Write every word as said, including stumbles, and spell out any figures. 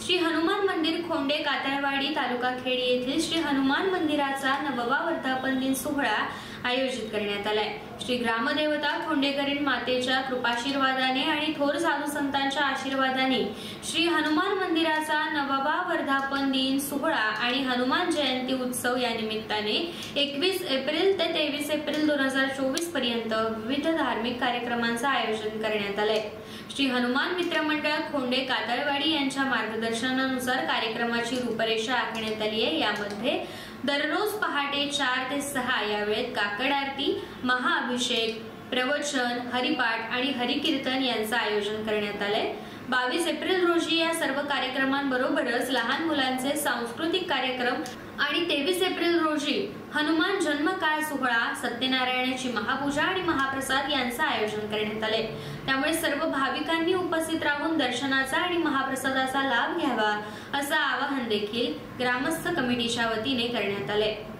श्री हनुमान मंदिर खोंडे कातळवाडी तालुका खेड येथील श्री हनुमान मंदिराचा नववा वर्धापन दिन सोहळा आयोजित करण्यात आलाय। श्री ग्रामदेवता खोंडेकरीण मातेच्या कृपाशीर्वादाने आणि थोर साधू संतांच्या आशीर्वादाने श्री हनुमान मंदिराचा नववा वर्धापन दिन सोहळा आणि हनुमान जयंती उत्सव या निमित्ताने एकवीस एप्रिल ते तेवीस एप्रिल दोन हजार चोवीस पर्यंत विविध धार्मिक कार्यक्रमांचे आयोजन करण्यात आले। श्री हनुमान मित्र मंडळ खोंडे कातळवाडी यांच्या मार्गदर्शनानुसार कार्यक्रमाची रूपरेषा आखण्यात आली आहे। यामध्ये दररोज पहाटे चार ते सहा या वेळेत काकड आरती, महाअभिषेक, प्रवचन, हरिपाठ आणि हरिकीर्तन यांचे आयोजन करण्यात आले। बावीस एप्रिल रोजी या सर्व कार्यक्रमांबरोबरच लहान मुलांचे सांस्कृतिक कार्यक्रम आणि तेवीस एप्रिल रोजी हनुमान जन्मकाळ सोहळा, सत्यनारायणाची महापूजा आणि महाप्रसाद यांचे आयोजन करण्यात आले। त्यामुळे सर्व भाविकांनी उपस्थित राहून दर्शनाचा आणि महाप्रसादाचा लाभ घ्यावा असं आवाहन देखील ग्रामस्थ कमिटीच्या वतीने करण्यात आले।